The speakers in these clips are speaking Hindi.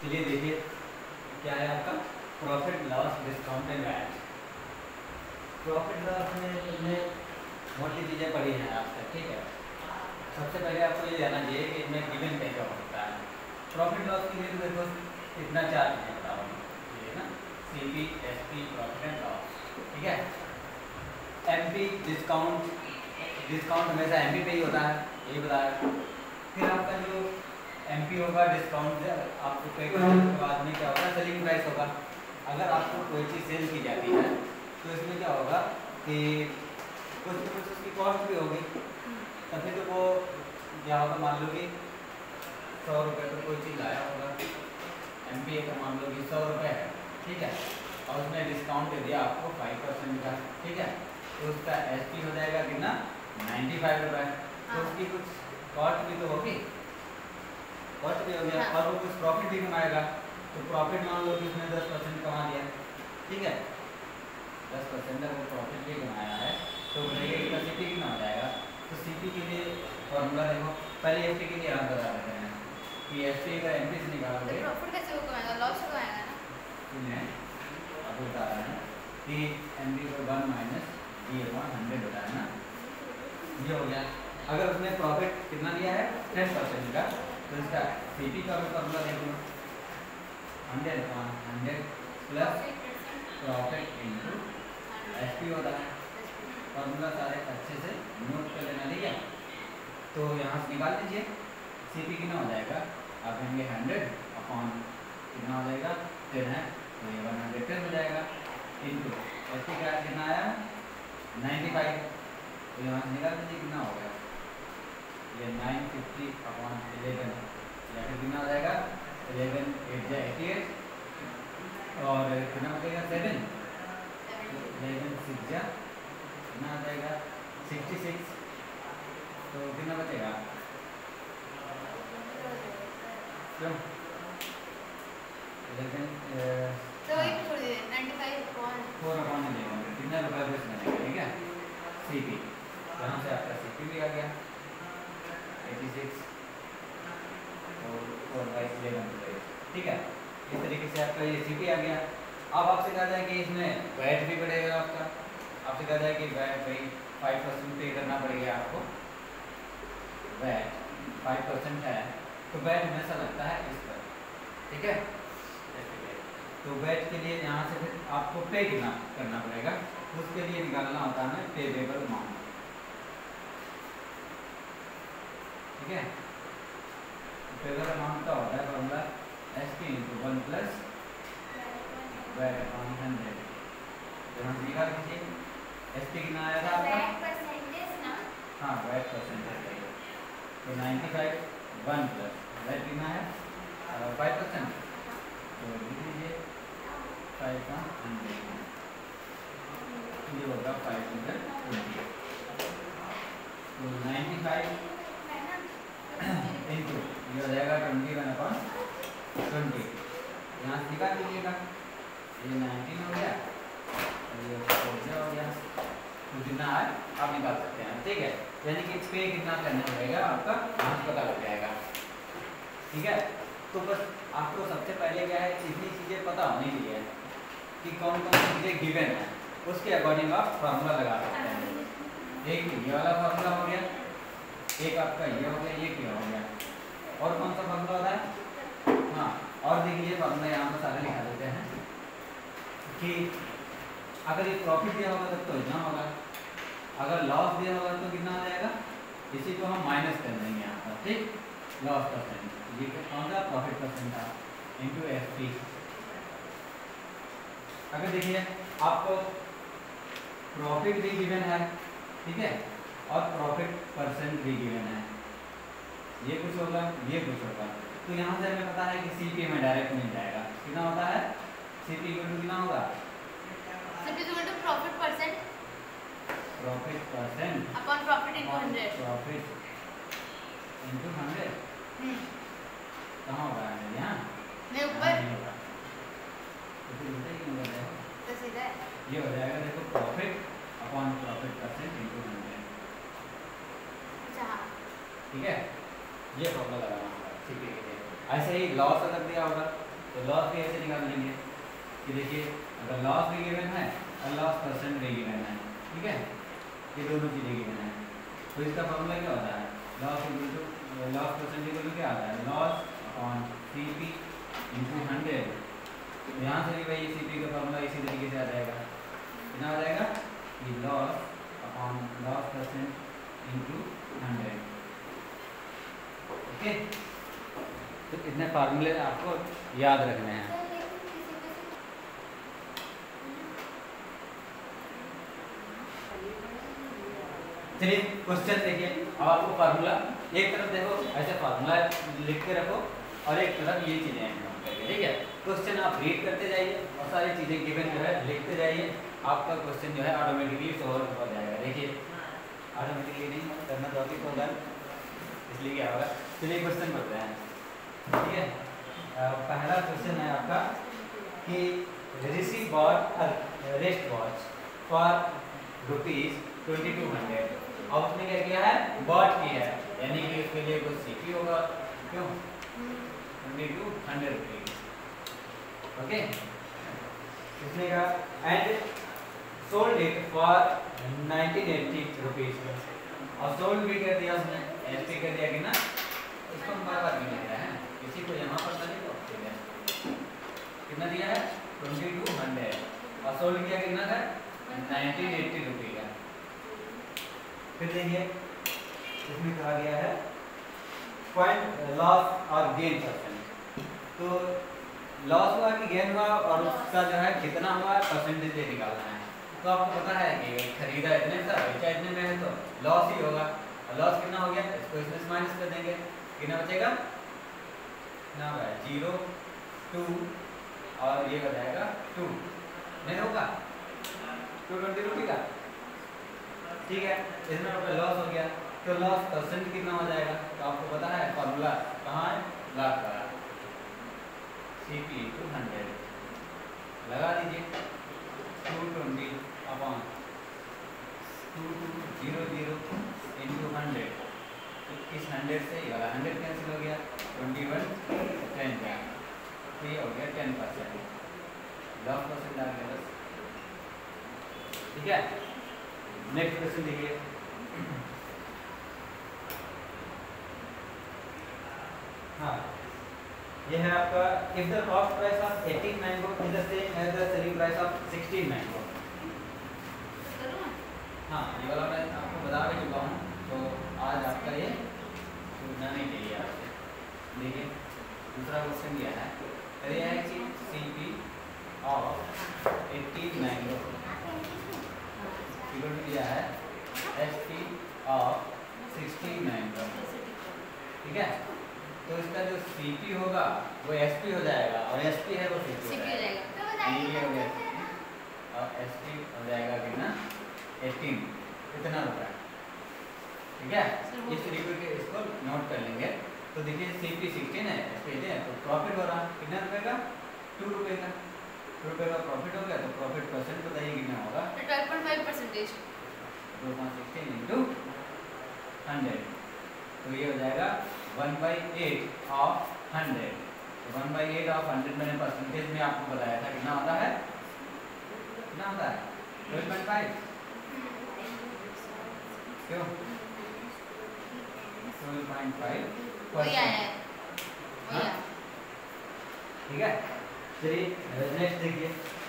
चलिए देखिए क्या है आपका profit loss discount and VAT. Profit loss में तुमने मोटी चीज़ें पढ़ी हैं आज तक, ठीक है। सबसे पहले आपको ये जानना चाहिए कि इनमें गिवन क्या क्या होता है। प्रॉफिट लॉस के लिए तो देखो इतना चार्ट है, बताओ ये ना CP SP profit and loss, ठीक है। MP डिस्काउंट हमेशा MP पे ही होता है, यही बताया। फिर आपका जो MP होगा डिस्काउंट आपको पे करने के बाद में क्या होगा, सेलिंग प्राइस होगा। अगर आपको कोई चीज़ सेल की जाती है तो इसमें क्या होगा कि कुछ न कुछ उसकी कॉस्ट भी होगी, तभी तो वो क्या होगा। मान लो कि 100 रुपये पर कोई चीज़ लाया होगा, MP का मान लो कि 100 रुपये है, ठीक है, और उसने डिस्काउंट दे दिया आपको 5% का, ठीक है। तो उसका SP हो जाएगा कितना, 95 रुपये। तो उसकी कुछ कॉस्ट भी तो होगी, कॉस्ट भी हो गया, और वो कुछ प्रॉफिट भी कमाएगा। तो प्रॉफिट मान लो कि उसने 10% कमा दिया, ठीक है। 10% अगर वो प्रॉफिट भी कमाया है तो इसका CP कितना हो जाएगा। तो CP के लिए फॉर्मूला देखो, पहले SP के लिए आप बता देते हैं कि SP का MP से निकालोगे तो प्रॉफिट कैसे वो कमाएगा, लॉस कमाएगा ना। सुनिए अब बता रहे हैं कि MP को 1 माइनस D/100 होता है ना, ये हो गया। अगर उसने प्रॉफिट कितना दिया है 10% का, तो इसका CP का भी फॉर्मूला देख लो, 100 प्लस प्रॉफिट इंटू SP होता है। फॉर्मूला सारे अच्छे से नोट कर लेना, ठीक है। तो यहाँ से निकाल दीजिए, CP कितना हो जाएगा, आप कहेंगे 100 अपॉन कितना हो जाएगा 10 है, तो ये 110 हो जाएगा इंटू SP का कितना आया 95, तो यहाँ से निकाल दीजिए कितना हो गया, ये 950 अपॉन 11, या फिर कितना हो जाएगा 11 8 जा 88, और कितना बचेगा 7, 11 6 जा कितना आ जाएगा 66, तो कितना बचेगा, क्यों 11 तो वही छोड़ दीजिए 95 4 अपॉन 11 कितना रुपये बेच बनेगा, ठीक है। CP यहाँ से आपका CP भी आ गया 86 और 4/11, ठीक है। इस तरीके से आपका ये CP आ गया। अब आपसे कहा जाए कि इसमें वैट भी बढ़ेगा आपका, आपसे कहा जाए कि वैट भाई 5% पे करना पड़ेगा आपको। वैट 5% है तो वैट हमेशा लगता है इस पर, ठीक है। तो वैट के लिए यहाँ से फिर आपको पे कितना करना पड़ेगा, उसके लिए निकालना होता है पेबल अमाउंट, ठीक है। पेबल अमाउंट का होता है formula SP into 1 plus VAT upon 100। यहाँ से निकाल दीजिए, SP कितना आया था आपका, हाँ वैट परसेंटेज, तो 95 1 प्लस वैट कितना है 5%, तो लिख लीजिए 5 का 100, ये होगा 520, तो 95 इंटू ये हो जाएगा 21/20, यहाँ से निकाल दीजिएगा, ये 19 हो गया और ये 14 हो गया, तो जितना है आप निकाल सकते हैं, ठीक है। यानी कि पे कितना करना पड़ेगा आपका यहाँ से पता लग जाएगा, ठीक है। तो बस आपको सबसे पहले क्या है, इतनी चीज़ें पता होनी चाहिए कि कौन कौन सी चीज़ें गिवन है, उसके अकॉर्डिंग आप फार्मूला लगा सकते हैं। एक ये वाला फार्मूला हो गया, एक आपका ये हो गया, ये क्या हो गया, और कौन सा फार्मूला होता है, हाँ और देखिए फार्मूला यहाँ पर सारे लिखा देते हैं कि अगर ये प्रॉफिट दिया होगा तब तो इतना होगा, अगर लॉस दिया होगा तो कितना आ जाएगा, इसी को हम माइनस कर देंगे यहाँ पर, ठीक। लॉस परसेंट ये कौन सा प्रॉफिट परसेंट था इंटू SP। अगर देखिए आपको प्रॉफिट भी गिवन है, ठीक है, और प्रॉफिट परसेंट भी गिवन है, ये कुछ होगा ये कुछ होगा, तो यहाँ से हमें पता है कि CP में डायरेक्ट मिल जाएगा, कितना होता है CP कितना होगा, profit percent upon profit into 100, profit into 100 कहाँ होगा यहाँ मैं ऊपर तो सीधा ये हो जाएगा, देखो profit upon profit percent into 100, ठीक है। ये फॉर्मूला लगाना होगा CP के लिए। ऐसे ही लॉस अगर दिया होगा तो लॉस भी ऐसे निकाल लेंगे कि देखिए अगर लॉस भी गिवन है और लॉस परसेंट भी गिवन है, ठीक है, ये दोनों चीज़ें गिवन है, तो इसका फॉर्मूला क्या होता है, loss equal to loss percent equal to क्या आता है, लॉस अपॉन CP इंटू 100। यहाँ से भी भाई CP का फॉर्मूला इसी तरीके से आ जाएगा, कितना आ जाएगा कि loss upon loss percent into 100। Okay, तो इतने फार्मूले आपको याद रखने हैं। चलिए क्वेश्चन देखिए, अब आपको फार्मूला एक तरफ देखो ऐसे फार्मूला लिख के रखो और एक तरफ ये चीजें नोट करके, ठीक है। क्वेश्चन आप रीड करते जाइए और सारी चीजें गिवन जो है लिखते जाइए, आपका क्वेश्चन जो है ऑटोमेटिकली सॉल्व हो जाएगा। देखिए ऑटोमेटिकली नहीं करना टॉपिक होगा, इसलिए क्या होगा। चलिए क्वेश्चन पढ़ते हैं, ठीक है। पहला क्वेश्चन है आपका कि receive bought wrist watch for ₹2200। और उसने क्या किया है, बॉट किया है, यानी कि उसके लिए कुछ CP होगा, क्यों 2200 रुपीज। ओके, इसने कहा and sold it for 1980 rupees, और सोल्ड भी कर दिया उसने, SP कर दिया कि ना, इसको हम बार बार नहीं लिख रहे हैं, किसी को जमा पड़ता नहीं तो ठीक है। कितना दिया है 2200 और सोल्ड किया कितना था 1980 रुपये का। फिर देखिए इसमें कहा गया है पॉइंट लॉस और गेन परसेंट, तो लॉस हुआ कि गेन हुआ और उसका जो है कितना हुआ परसेंटेज निकालना है। तो आपको पता है कि खरीदा इतने का बेचा इतने में है तो लॉस ही होगा, और लॉस कितना हो गया इसको इसमें से माइनस कर देंगे, कितना बचेगा, कितना होगा 0 2 और ये हो जाएगा 2, नहीं होगा 220 रुपये का, ठीक है। इसमें आपका लॉस हो गया, तो लॉस परसेंट कितना हो जाएगा, तो आपको पता है फॉर्मूला कहाँ है, लाख का CP 200 लगा दीजिए 220 अपॉन 2200 इंटू 100, इस 100 से ये वाला 100 कैंसिल हो गया, 21 10 का, तो ये हो गया 10%, लॉस परसेंट आ गया बस, ठीक है। नेक्स्ट क्वेश्चन देखिए, हाँ ये है आपका if the cost price of 18 mango is the same as the selling price of 16 mango. हाँ ये वाला मैं आपको बता भी चुका हूँ, तो आज आपका ये छूटना नहीं चाहिए आपसे। देखिए दूसरा क्वेश्चन दिया है, तो यह है कि CP of 18 mango equal to दिया है SP ऑफ 16 मैंगो, ठीक है। तो इसका जो CP होगा वो SP हो जाएगा और SP है वो CP हो जाएगा, ये हो गया और SP हो जाएगा कितना 18, इतना रुपये, ठीक है। इस तरीके के इसको नोट कर लेंगे। तो देखिए CP 16 है, SP है, तो प्रॉफिट हो रहा कितना रुपए का 2 रुपये का, 2 रुपये का प्रॉफिट हो गया, तो प्रॉफिट परसेंट बताइए कितना होगा 12.5%। 2.16 इंटू 100, तो ये हो जाएगा 1/8 ऑफ 100, तो 1/8 ऑफ 100 मैंने परसेंटेज में आपको बताया था कितना होता है, कितना होता है 12.5, क्यों 12.5%, ठीक है। चलिए नेक्स्ट देखिए,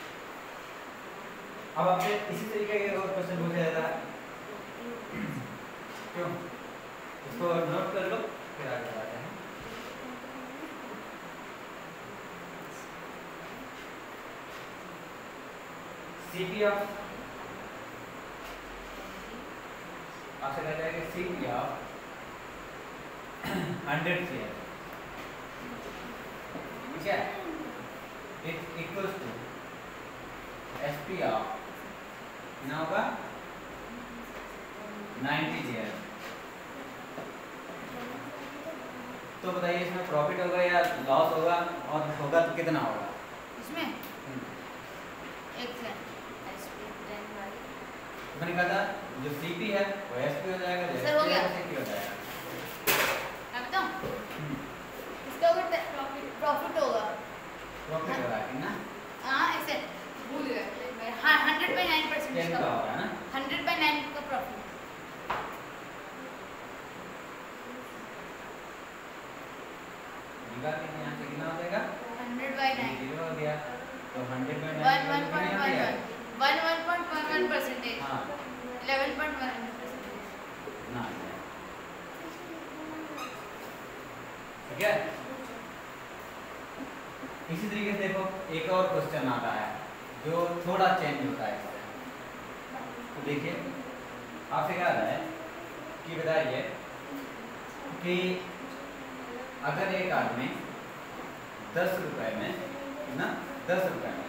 अब आपसे इसी तरीके के और क्वेश्चन पूछा जाता है, क्यों, इसको नोट कर लो फिर आगे बढ़ाते हैं। CP ऑफ, आपसे कहता है कि CP ऑफ 100 शेयर, ठीक है, it equals to SP of कितना होगा 90 शेयर। तो बताइए इसमें प्रॉफिट होगा या लॉस होगा, और होगा तो कितना होगा इसमें एक है SP 10 वाली, मैंने कहा था जो CP है वो SP हो जाएगा, जो सर हो SP गया, है वो CP हो जाएगा। मैं बताऊं इसका अगर प्रॉफिट होगा निकाल के यहाँ से कितना हो जाएगा 100/9 0 हो गया तो 100/9 1.11%. हाँ 11.11%. ना ठीक है। इसी तरीके से देखो एक और क्वेश्चन आता है जो थोड़ा चेंज होता है इससे। तो देखिए आपसे क्या रहा है कि बताइए कि अगर एक आदमी 10 रुपए में ना 10 रुपए में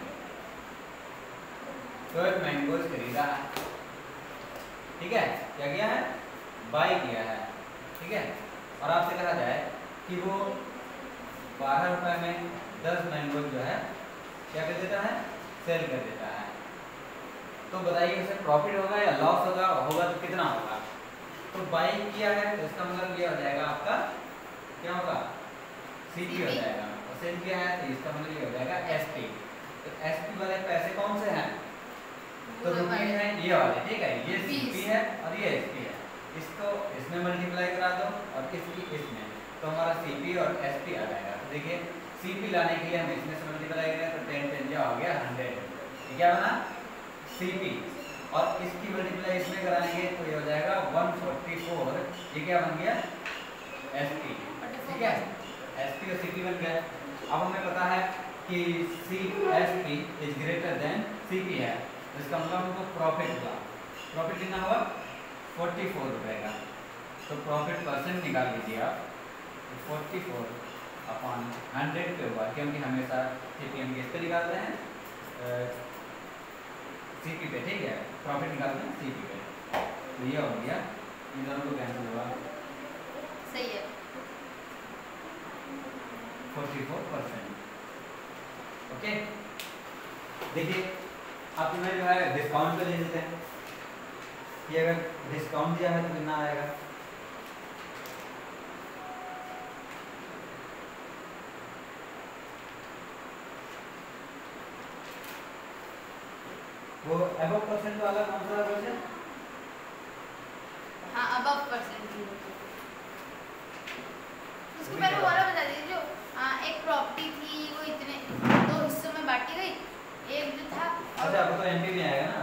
12 मैंगोज खरीदा है, ठीक है, क्या किया है, बाई किया है, ठीक है, और आपसे कहा जाए कि वो 12 रुपए में 10 मैंगोज जो है क्या कर देता है, सेल कर देता है। तो बताइए उसे प्रॉफिट होगा या लॉस होगा, होगा तो कितना होगा। तो बाई किया है तो इसका मतलब ये हो जाएगा आपका क्या होगा, सीपी हो जाएगा, और सेल किया है तो इसका मतलब ये हो जाएगा एसपी। तो एसपी वाले पैसे कौन से हैं, तो रुपीज हैं ये वाले, ठीक है, ये सीपी है और ये एसपी है। इसको इसमें मल्टीप्लाई करा दो और इसकी इसमें, तो हमारा सीपी और एसपी आ जाएगा। तो देखिए सीपी लाने के लिए हम इसमें से मल्टीप्लाई करें तो 10 10 हो गया 100, ये क्या बना सीपी, और इसकी मल्टीप्लाई इसमें कराएंगे तो ये हो जाएगा 144, ये क्या बन गया एसपी, ठीक है, एसपी और सीपी बन गया। अब हमें पता है कि C SP is greater than CP है, तो इसका मतलब हमको प्रॉफिट हुआ, प्रॉफिट कितना हुआ 44 रुपए का। तो प्रॉफिट परसेंट निकाल लीजिए आप, 44/100 पे हुआ, क्योंकि हमेशा सीपी हम किस पे निकालते हैं, सीपी पे, ठीक है, प्रॉफिट निकालते हैं सीपी पे। तो ये हो गया, इन दोनों को कैंसिल हुआ, सही है 44%। ओके, देखिए आप में जो है डिस्काउंट पे ले लेते हैं कि अगर डिस्काउंट दिया है तो कितना आएगा, वो अबव परसेंट वाला कौन सा क्वेश्चन, हाँ अबव परसेंट। उसके पहले वाला बता दीजिए जो एक प्रॉपर्टी थी वो इतने 2 हिस्सों में बांटी गई, एक जो था अच्छा आपको तो एमपी में आएगा ना।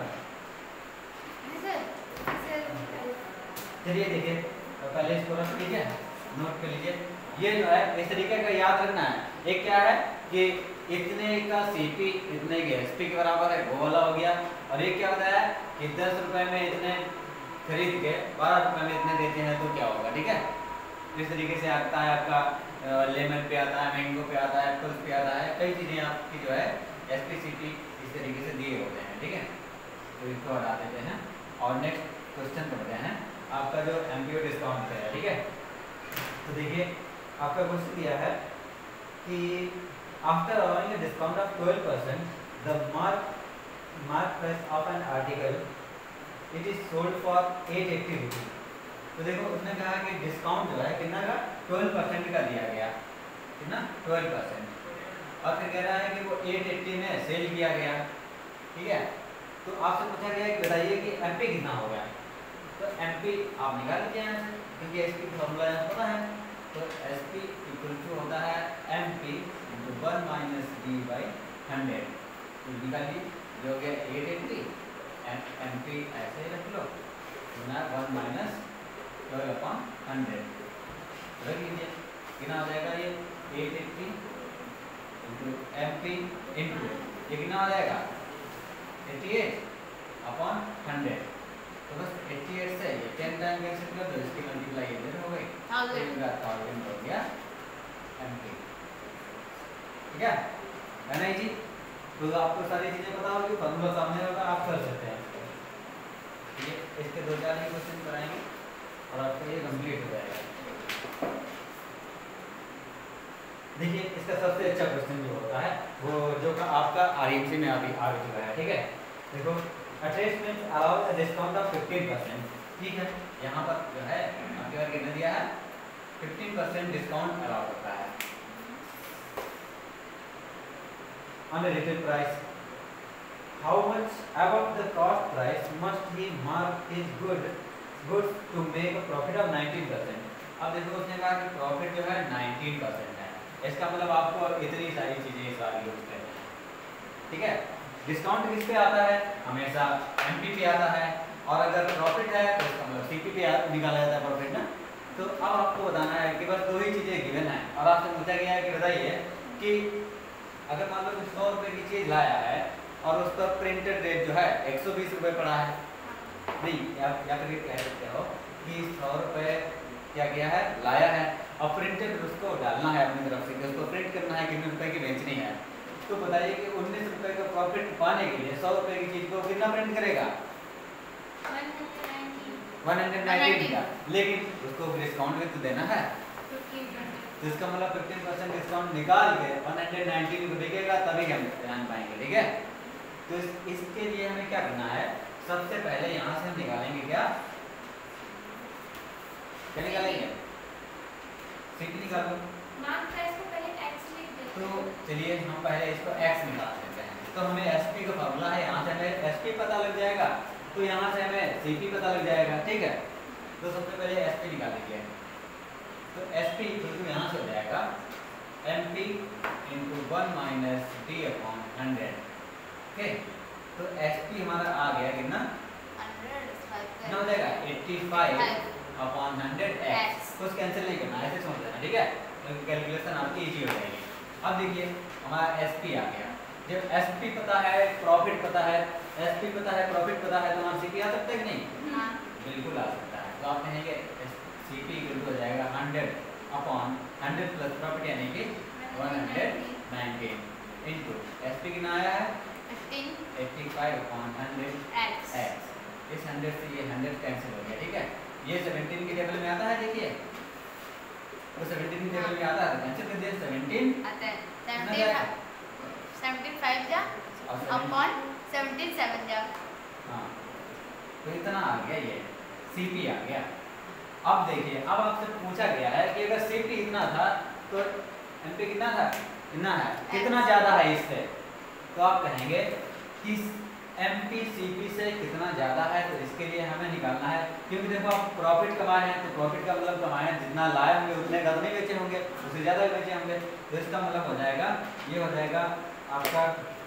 सर चलिए देखिए पहले इसको रख लीजिए, नोट कर लीजिए, ये जो है इस तरीके का याद रखना है। एक क्या है कि इतने का सीपी इतने के एसपी के बराबर है, वो वाला हो गया, और एक क्या होता है कि 10 रुपए में इतने खरीद के 12 रुपए में इतने देते हैं तो क्या होगा, ठीक है। इस तरीके से आता है आपका लेमन पे आता है, मैंगो पे आता है, एप्पल्स पे आता है, कई चीज़ें आपकी जो है एसपी सीपी इस तरीके से दिए होते हैं, ठीक है। तो इसको हटा देते हैं और नेक्स्ट क्वेश्चन पढ़ते हैं, आपका जो एमपीओ डिस्काउंट है, ठीक है। तो देखिए आपका क्वेश्चन दिया है कि after allowing a discount of 12%, the mark price of an article it is sold for 880 rupees। तो देखो उसने कहा कि डिस्काउंट जो है कितना का 12% का दिया गया, कितना 12%, और फिर कह रहा है कि वो 880 में सेल किया गया, ठीक है। तो आपसे पूछा गया कि बताइए कि एमपी कितना होगा, तो एमपी आप निकाल लीजिए यहाँ से, क्योंकि एसपी फॉर्मूला यहाँ पता है। तो एसपी इक्वल टू होता है एमपी इंटू 1 - d/100, तो निकालिए जो हो गया 880, एमपी ऐसे रख लो, 1 - 12/100 रख लीजिए, कितना हो जाएगा ये 880 इंटू एमपी इंटू ये कितना हो जाएगा 88/100। तो बस 88 से ये 10 टाइम कैंसिल कर दो, इसकी मल्टीप्लाई इधर हो गई, 1000 हो गया एमपी, ठीक है ना जी। तो आपको सारी चीजें पता होगी, फॉर्मूला सामने होगा, आप कर सकते हैं। ये इसके 2-4 ही क्वेश्चन कराएंगे और आपका ये कंप्लीट हो जाएगा। देखिए इसका सबसे अच्छा क्वेश्चन जो होता है वो जो का आपका आरएमसी में अभी आ चुका है, ठीक है। देखो अटैचमेंट अलाउ डिस्काउंट ऑफ 15%, ठीक है, यहाँ पर जो है आपके बार कितना दिया है 15% डिस्काउंट अलाउ होता है on a retail price. How much above the cost price must he mark his goods to make a profit of 19%? अब देखो उसने कहा कि प्रॉफिट जो है 19% है, इसका मतलब आपको इतनी सारी चीजें इस बार यूज करनी है, ठीक है। डिस्काउंट किस पे आता है? हमेशा एमपी पे आता है, और अगर प्रॉफिट है तो इसका मतलब सीपी पे निकाला जाता है प्रॉफिट ना। तो अब आपको बताना है कि बस दो ही चीजें गिवन है, और आपसे पूछा गया है कि बताइए कि अगर मान लो 100 रुपए की चीज लाया है और उस पर प्रिंटेड रेट जो है 120 रुपए पड़ा है, नहीं या फिर कह सकते हो कि 100 रुपए क्या किया है, लाया है, और प्रिंटेड उसको डालना है अपनी तरफ से, उसको प्रिंट करना है कितने रुपए की बेचनी है। तो बताइए कि 19 रुपए का प्रॉफिट पाने के लिए 100 रुपए की चीज को कितना प्रिंट करेगा? 119 का, लेकिन उसको डिस्काउंट भी तो देना है, तो इसका मतलब 15% डिस्काउंट निकाल के 119 को बिकेगा, तभी हम जान पाएंगे, ठीक है। तो इसके लिए हमें क्या करना है, सबसे पहले यहाँ से हम निकालेंगे क्या निकालेंगे? सीपी निकाल लो। तो चलिए हम पहले इसको x निकाल लेते हैं। तो हमें एसपी का फॉर्मूला है, यहाँ से हमें एसपी पता लग जाएगा, तो यहाँ से हमें सीपी पता लग जाएगा, ठीक है। तो सबसे पहले एसपी निकालेंगे। तो एसपी बिल्कुल यहाँ से हो जाएगा MP into 1 minus D upon 100, okay. तो एसपी हमारा आ गया कितना? 100 हो जाएगा 85 अपॉन 100 एक्स। कुछ कैंसिल नहीं करना, ऐसे समझ लेना, ठीक है, क्योंकि कैलकुलेशन आपकी इजी हो जाएगी। अब देखिए हमारा एसपी आ गया। जब एसपी पता है, प्रॉफिट पता है, एसपी पता है, प्रॉफिट पता है, तो हमारा सीपी आ सकता है कि नहीं? हाँ। बिल्कुल आ सकता है। तो आप कहेंगे सीपी बिल्कुल हो जाएगा 100 अपॉन 100 प्लस प्रॉफिट यानी कि 119 इंटू एसपी कितना आया है 85 अपॉन 100 एक्स। इस 100 से ये 100 कैंसिल हो गया, ठीक है। ये 17 के टेबल में आता है, देखिए तो 17 के टेबल में आता है, तो कैंसिल कर दिया 17 आता है 75 जा अपॉन 17 7 जा, हाँ, तो इतना आ गया, ये सीपी आ गया। अब देखिए, अब आपसे पूछा गया है कि अगर सीपी इतना था तो एमपी कितना था, इतना है, कितना ज्यादा है इससे, तो आप कहेंगे कि एमपी सीपी से कितना ज्यादा है, तो इसके लिए हमें निकालना है, क्योंकि देखो आप प्रॉफिट कमाए हैं, तो प्रॉफिट का मतलब कमाए हैं, जितना लाए होंगे उतने का नहीं बेचे होंगे, उससे ज्यादा बेचे होंगे, तो इसका मतलब हो जाएगा, ये हो जाएगा आपका,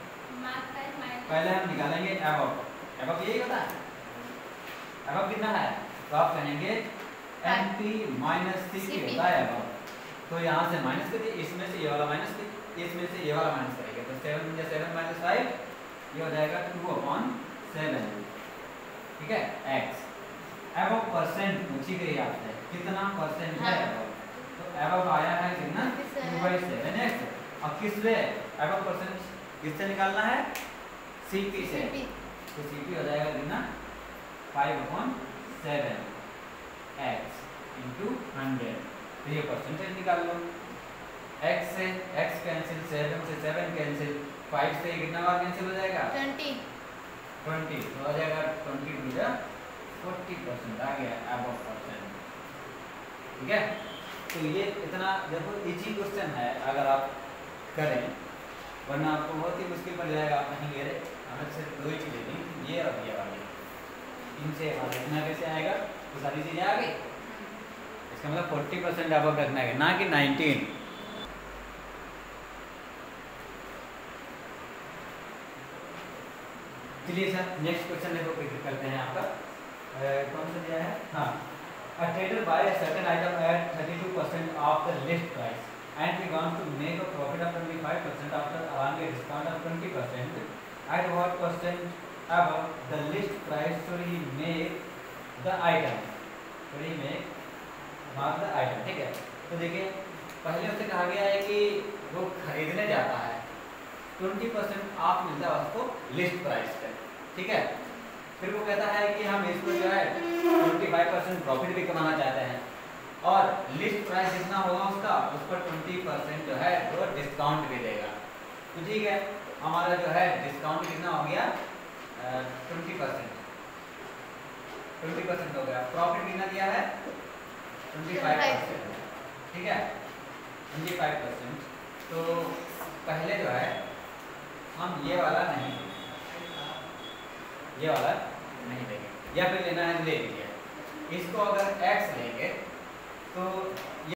पहले हम निकालेंगे एबव यही होता है, एबव कितना है, तो आप कहेंगे एमपी माइनस सीपी होता है एबव, तो यहाँ से माइनस कर दिए, इसमें से ये वाला माइनस कर, इसमें से ये वाला माइनस करेंगे, तो 7 माइनस 5 ये हो जाएगा 2 अपॉन 7, ठीक है, एक्स। एबव परसेंट पूछी गई आपसे, कितना परसेंट है एबव, तो एबव आया है कितना 2/7 एक्स। अब किस पे एबव परसेंट किससे निकालना है, सीपी से, तो सीपी हो जाएगा कितना 5 अपॉन 7 एक्स इंटू 100, तो ये परसेंटेज निकाल लो। x से x कैंसिल, 7 से 7 कैंसिल, 5 से कितना बार कैंसिल हो जाएगा 20, तो हो जाएगा 20 टू जा 40% आ गया अबव परसेंट, ठीक है। तो ये इतना देखो इजी क्वेश्चन है अगर आप करें, वरना आपको बहुत ही मुश्किल पड़ जाएगा, आप कहेंगे अरे हमें सिर्फ दो ही चीजें दी, ये और ये वाली, इनसे इतना कैसे आएगा, तो सारी चीजें आ गई, इसका मतलब 40% अबव रखना है, ना कि 19। चलिए सर नेक्स्ट क्वेश्चन देखो करते हैं आपका, कौन सा दिया है, हाँ, a trader buy a certain item at 32% of the list price and he wants to make a profit of 25% after allowing a discount of 20%, at what percent above the list price should he make the item, mark the item, ठीक है। तो देखिए पहले उससे कहा गया है कि वो खरीदने जाता है, 20% ऑफ मिलता है उसको लिस्ट प्राइस पे, ठीक है। फिर वो कहता है कि हम इसको जो है 25% प्रॉफिट भी कमाना चाहते हैं, और लिस्ट प्राइस जितना होगा उसका उस पर 20% जो है वो डिस्काउंट भी देगा, तो ठीक है, हमारा जो है डिस्काउंट कितना हो गया 20% हो गया, प्रॉफिट कितना दिया है 25%, ठीक है, 25%। तो पहले जो है हम ये वाला नहीं देंगे, या फिर लेना है ले लीजिए, इसको अगर x लेंगे तो